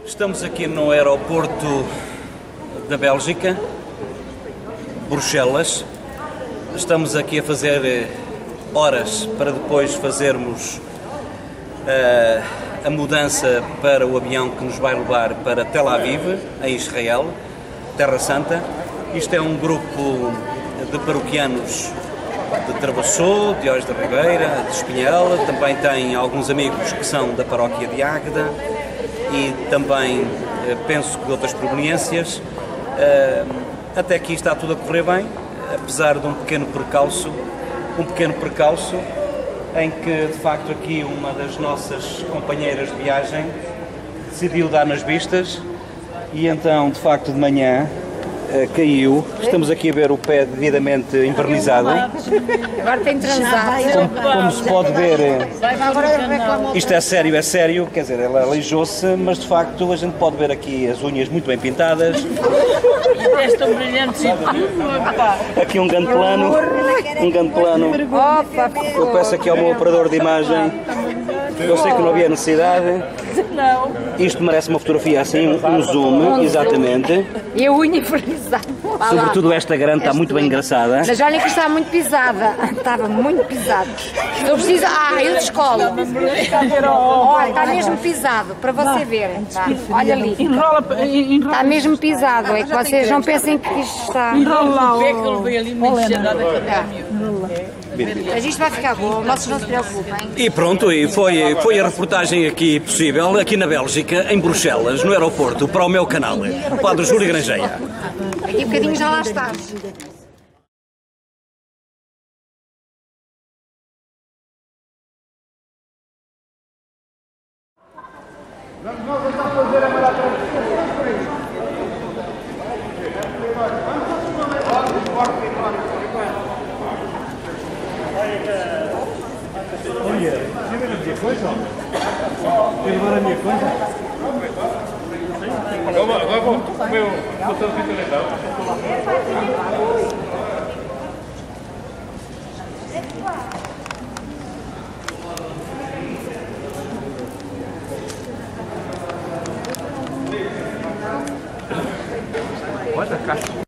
Estamos aqui no aeroporto da Bélgica, Bruxelas. Estamos aqui a fazer horas para depois fazermos a mudança para o avião que nos vai levar para Tel Aviv, em Israel, Terra Santa. Isto é um grupo de paroquianos de Travassou, de Ois da Ribeira, de Espinhel. Também tem alguns amigos que são da paróquia de Águeda e também, penso que de outras proveniências. Até aqui está tudo a correr bem, apesar de um pequeno percalço em que, de facto, aqui uma das nossas companheiras de viagem decidiu dar nas vistas e então, de facto, de manhã caiu. Estamos aqui a ver o pé devidamente invernizado. Agora tem transado. Como se pode ver, isto é sério, quer dizer, ela aleijou-se, mas de facto a gente pode ver aqui as unhas muito bem pintadas. Estão brilhantes. Aqui um grande plano. Eu peço aqui ao meu operador de imagem. Eu sei que não havia necessidade. Não. Isto merece uma fotografia assim, um zoom, exatamente. E a unha frisada. Sobretudo esta grande está muito bem engraçada. Mas olha que está muito pisada. Estava muito pisada. Eu preciso. Eu descolo. Olha, está mesmo pisado, para você ver. Tá? Olha ali. Está mesmo pisado. É que vocês não pensem que isto está. Mas isto vai ficar bom, vocês não se preocupem. E pronto, e foi a reportagem aqui possível, aqui na Bélgica, em Bruxelas, no aeroporto, para o meu canal, o Padre Júlio Grangeia. Aqui um bocadinho já lá está. Vamos nós então fazer a maratona. Olha, lembra da minha coisa? Quer levar a minha coisa? Agora vou comer o botão de televisão. Olha a caixa.